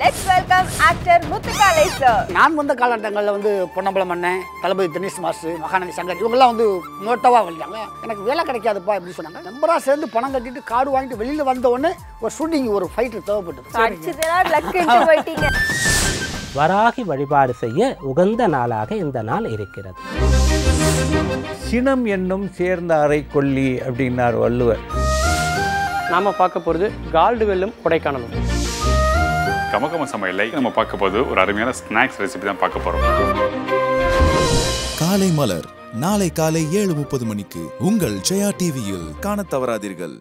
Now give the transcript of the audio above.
Let's welcome actor Muthukalai sir. நான் வந்த காலகட்டங்களில் வந்து பொன்னம்பலம் அண்ணன், தளபதி தினேஷ் மாஸ்டர், மகாநதி சங்கர் இவங்கெல்லாம் வந்து மோட்டோவாக வந்தாங்க. எனக்கு வேலை கிடைக்காதுப்பா எப்படி சொன்னாங்க. நம்பராக சேர்ந்து பணம் கட்டிட்டு கார்டு வாங்கிட்டு வெளியில் வந்த உடனே ஒரு ஷூட்டிங் ஒரு ஃபைட்டர் தேவைப்பட்டது. வராகி வழிபாடு செய்ய உகந்த நாளாக இந்த நாள் இருக்கிறது. சினம் என்னும் சேர்ந்த அறை கொல்லி அப்படின்னார் வள்ளுவர். நாம பார்க்க போகிறது கால்டு வெல்லும் கொடைக்கானலும். கமகம சமையலை நம்ம பார்க்க போது ஒரு அருமையான ஸ்நாக்ஸ் ரெசிபி தான் பார்க்க போறோம். காலை மலர் நாளை காலை 7:30 மணிக்கு உங்கள் ஜெயா டிவியில் காணத் தவறாதீர்கள்.